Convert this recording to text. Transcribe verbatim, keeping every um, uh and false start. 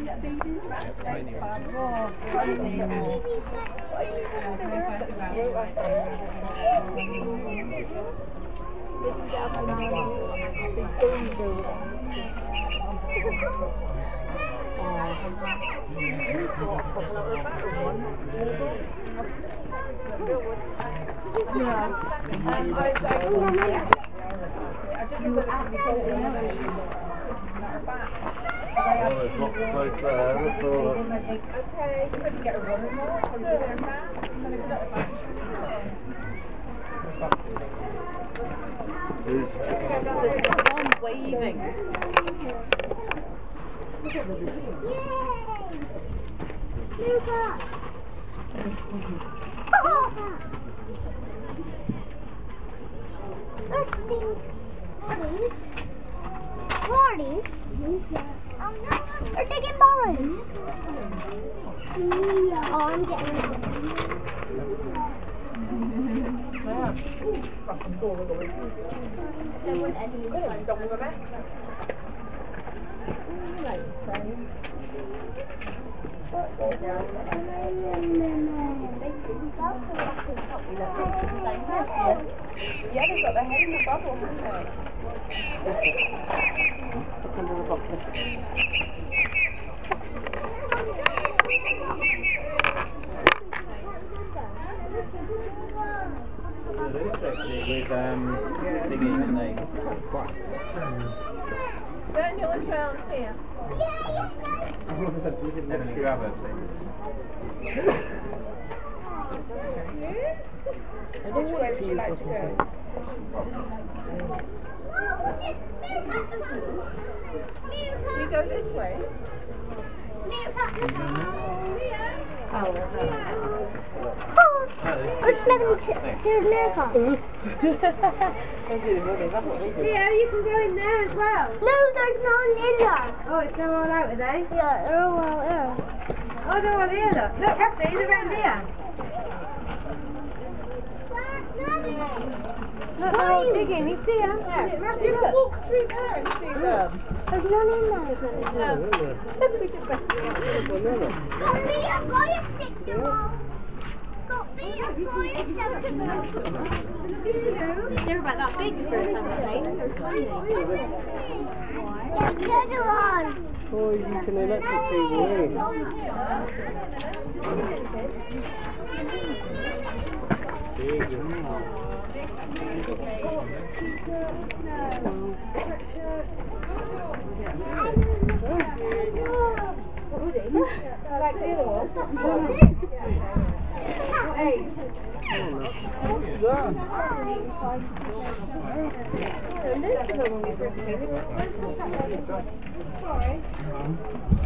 Oh, there's lots of place there, that's all. Okay, you couldn't get a run in there. There's one waving. Yay! Meerkat! Let's see. Lorries? Lorries? Oh no, they're taking balloons. Oh, I'm getting it. Yeah, they've got their head in the bubble, haven't they? with um, thingy, isn't they? Quite. Don't yours round here. Let me grab her, please. Which way would you like to go? We go this way. Oh, it's eleven to Meerkat. Yeah, you can go in there as well. No, there's no one in there. Oh, it's they're all out, are they? Yeah, they're all out there. Oh, they're all here, look. Look, Rusty, they're around here. Look, they're all digging. You see them? Yeah. Rusty, you can walk through there and see them. There's none in there. There's none in there. Look, we just went through. Got me a fire stick to roll. Got me a fire stick to roll. They're about that big the first time I played. They're tiny. Yeah, get it on. Oh, he's using an electric cable, isn't Like the other one? What age? Sorry.